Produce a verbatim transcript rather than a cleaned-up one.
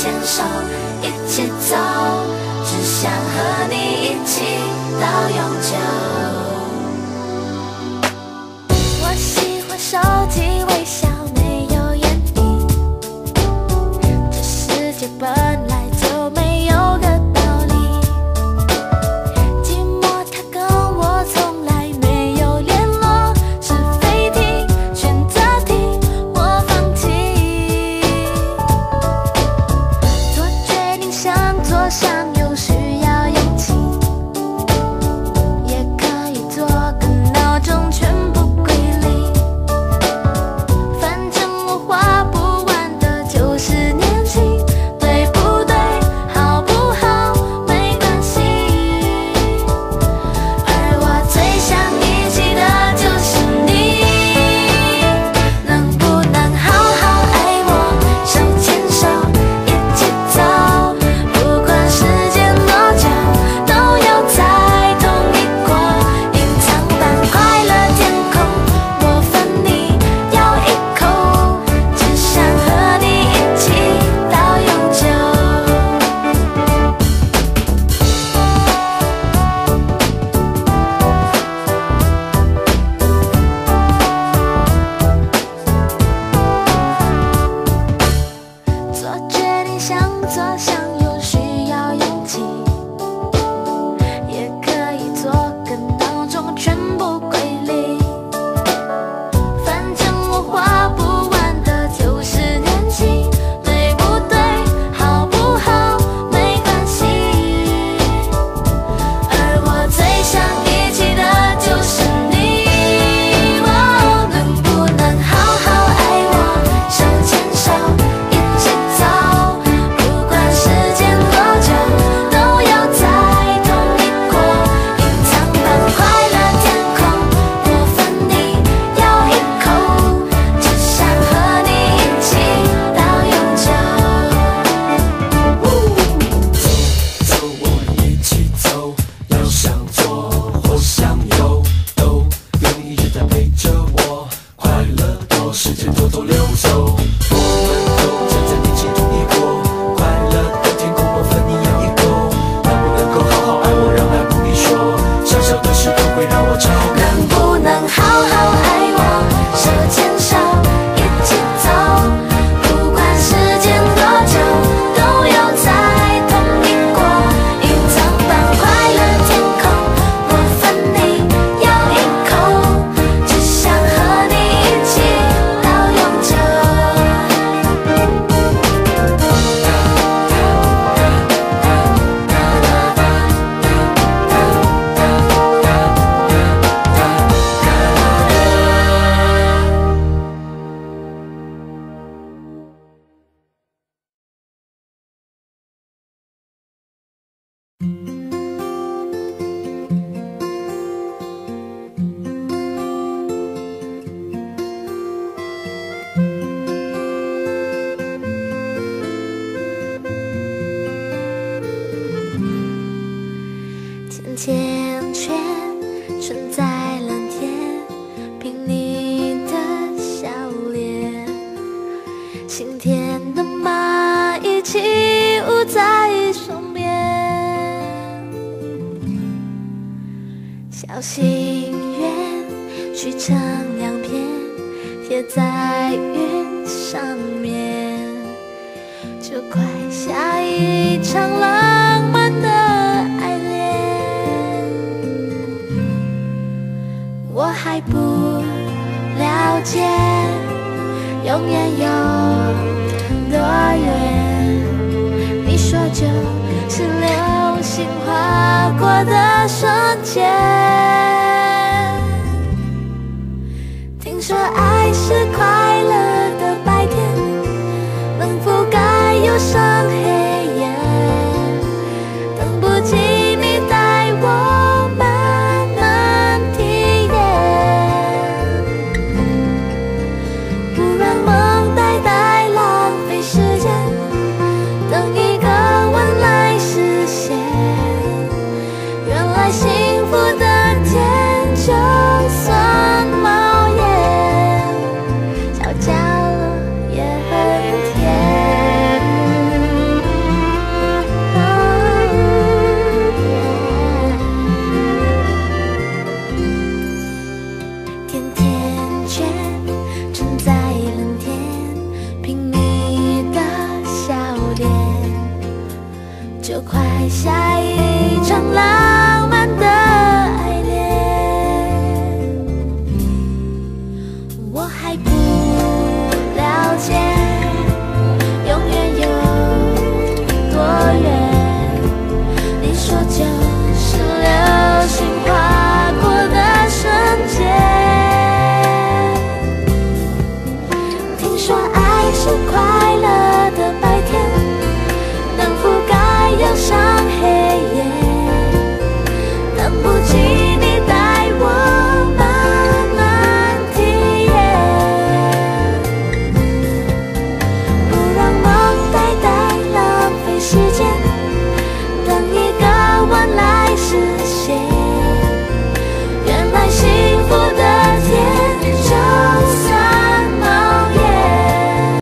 牵手一起走，只想和你一起到永久。我喜欢手机微笑没有眼底，这世界本来就没有个道理。寂寞它跟我从来没有联络，是非题选择题我放弃。做决定想做想有需要勇气，也可以做个闹钟全部归零。反正我花不完的就是年轻，对不对好不好没关系。而我最想一起的就是你，能不能好好爱我，手牵手一起走，不管时间多久都要在同一国，隐藏版快乐天空，我分你咬一口，只想和你一起到永久。做决定想做想有需要勇气，也可以做个闹钟全部归零。反正我花不完的就是年轻，对不对好不好没关系。而我最想一起的就是你，哦，能不能好好爱我，手牵手一起走，不管时间多久都要在同一国，隐藏版快乐天空，我分你咬一口，只想和你一起到永久。 走，我一起走，要想左或想右，都有你一直在陪着我，快乐多，时间偷偷溜走，我们都站在你心中一国，快乐的天空，我分你咬一口，能不能够好好爱我，让爱不必说，小小的时刻会让我超感能不能好好爱我，手牵手一起走，不管时间多久都要在同一国，隐藏版快乐天空，我分你咬一口，只想和你一起到永久。甜甜圈存在蓝天，凭你的笑脸，新添的蚂蚁起舞在双边，小心愿续成两片，贴在云上面，就快下一场浪漫的爱恋。我还不了解永远有多远，你说就是流星划过的瞬间。听说爱是快乐的白天，能覆盖忧伤黑夜，等不及你带我慢慢体验，不让梦呆呆浪费时间，等一个吻来实现，原来幸福的快下一场浪。